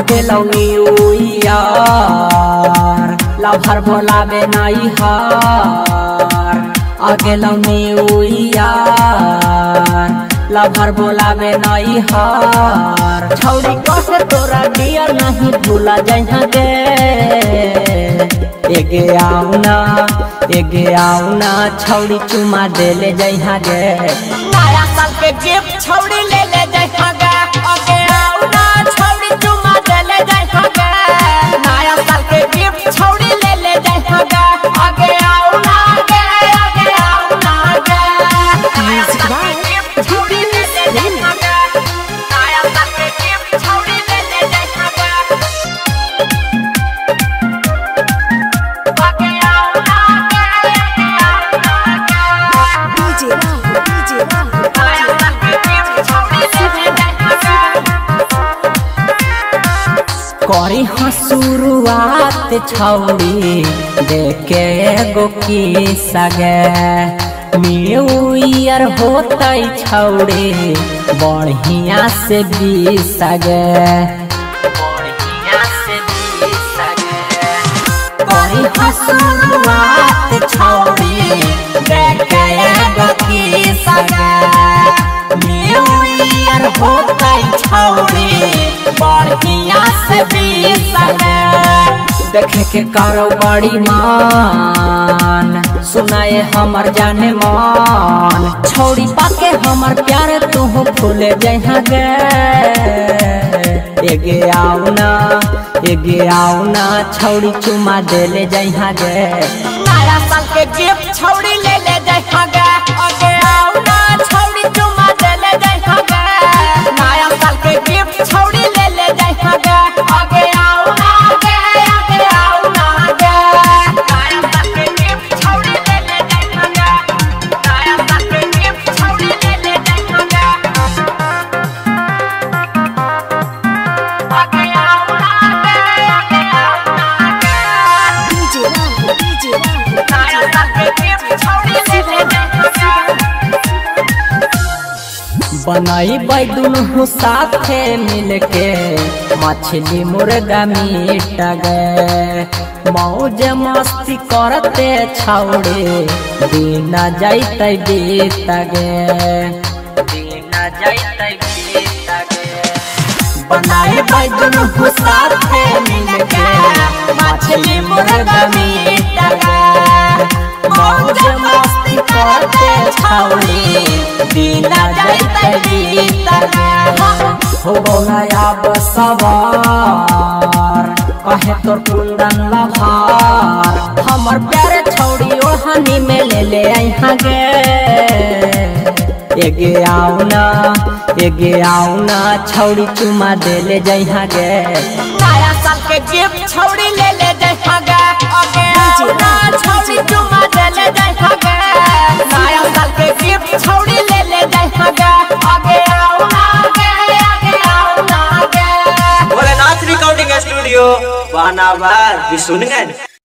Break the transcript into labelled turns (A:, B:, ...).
A: आगे new year lover बोलावे नहीं हार। आगे न्यू ईयर लवर बोलावे नहीं हार। छौड़ी कहे तोरा डियर नहीं भूला जहाँ गे। एगे आओ ना छौड़ी चुमा दे ले जहाँ गे।
B: नया साल के गिफ्ट छौड़ी ले ले जहाँ गे। आगे आओ ना छौड़ी चुमा दे ले जहाँ गे। नया साल के गिफ्ट छौड़ी ले ले जहाँ गे। आगे आओ ना गे, आगे आओ ना गे। नया साल के गिफ्ट छौड़ी ले ले जहाँ गे। नया साल के गिफ्ट छौड़ी ले ले जहाँ गे। आगे आओ ना गे, आगे आओ ना गे। नया साल के गिफ्ट छौड़ी ले ले जहाँ गे।
A: करी हाँ शुरुआत छौड़ी देखे एगो किस्सा गे। न्यू ईयर होते छौड़ी बढ़िया से बीसा गे। बढ़िया से बीसा गे। करी हाँ शुरुआत छौड़ी देखे एगो किस्सा गे। न्यू ईयर होते छौड़ी बढ़िया से बीसा गे। देखे के करो बड़ी मान सुनाए हमर जाने मन। छौड़ी पाके हमर प्यार तू फूले जहाँ गे। एगे आओ ना छौड़ी चुमा दे ले जहाँ गे।
B: नया साल के गिफ्ट छौड़ी ले ले जहाँ गे। आगे आओ ना छौड़ी चुमा दे ले जहाँ गे। नया साल के गिफ्ट छौड़ी ले ले जहाँ गे। आगे आओ ना गे, आगे आओ ना गे। नया साल के गिफ्ट छौड़ी ले ले जहाँ गे। नया साल के गिफ्ट छौड़ी ले ले जहाँ गे। आगे आओ ना गे, आगे आओ ना गे। नया साल के गिफ्ट छौड़ी ले ले जहाँ गे।
A: बनाई दुनू साथे मिलके मछली मुर्गा मीट गे। मौज मस्ती करते छौड़े दिन जाते बीत गे। दिन जाते बीत गे। बनाई दुनू साथे मिलके मछली मुर्गा मीट गे। मौज मस्ती करते छौड़े दिन जाते बीत गे। हो गया सवार कहे तोर कुंदन लभार। हमर प्यारे छौड़ी ओढ़नी में ले ले यहाँ गे। एगे आओ ना छौड़ी चुमा दे ले जहाँ गे।
B: नया साल के गिफ्ट छौड़ी ले ले जहाँ गे। आगे आओ ना छौड़ी चुमा दे ले जहाँ गे। नया साल के गिफ्ट छौड़ी ले ले जहाँ गे। आगे आओ ना गे, आगे आओ ना गे।
C: Bholenath recording studio Vahanabad Bishunganj.